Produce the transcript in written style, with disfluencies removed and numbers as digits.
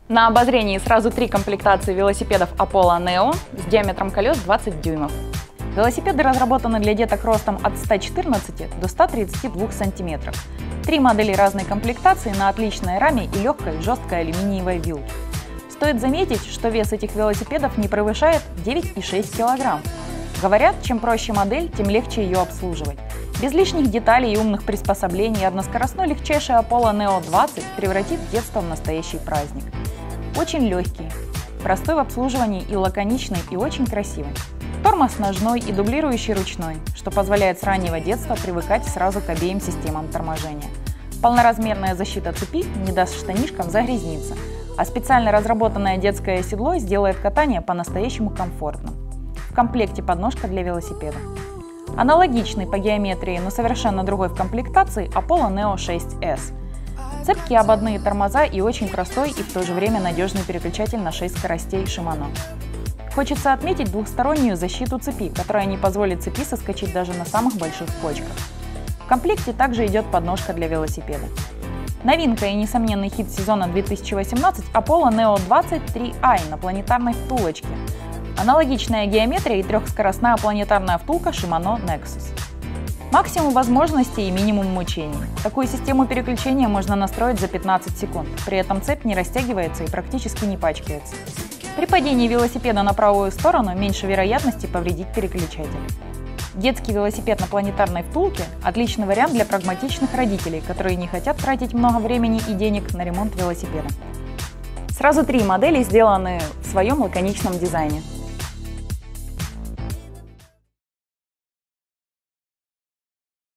На обозрении сразу 3 комплектации велосипедов Apollo Neo с диаметром колес 20 дюймов. Велосипеды разработаны для деток ростом от 114 до 132 см. 3 модели разной комплектации на отличной раме и легкой жесткой алюминиевой вилке. Стоит заметить, что вес этих велосипедов не превышает 9,6 кг. Говорят, чем проще модель, тем легче ее обслуживать. Без лишних деталей и умных приспособлений односкоростной легчайший Apollo Neo 20 превратит детство в настоящий праздник. Очень легкий, простой в обслуживании и лаконичный и очень красивый. Тормоз ножной и дублирующий ручной, что позволяет с раннего детства привыкать сразу к обеим системам торможения. Полноразмерная защита цепи не даст штанишкам загрязниться, а специально разработанное детское седло сделает катание по-настоящему комфортным. В комплекте подножка для велосипеда. Аналогичный по геометрии, но совершенно другой в комплектации Apollo Neo 6S. Цепкие ободные тормоза и очень простой и в то же время надежный переключатель на 6 скоростей Shimano. Хочется отметить двухстороннюю защиту цепи, которая не позволит цепи соскочить даже на самых больших кочках. В комплекте также идет подножка для велосипеда. Новинка и несомненный хит сезона 2018 Apollo Neo 23i на планетарной втулочке. Аналогичная геометрия и трехскоростная планетарная втулка Shimano Nexus. Максимум возможностей и минимум мучений. Такую систему переключения можно настроить за 15 секунд, при этом цепь не растягивается и практически не пачкается. При падении велосипеда на правую сторону меньше вероятности повредить переключатель. Детский велосипед на планетарной втулке – отличный вариант для прагматичных родителей, которые не хотят тратить много времени и денег на ремонт велосипеда. Сразу 3 модели сделаны в своем лаконичном дизайне.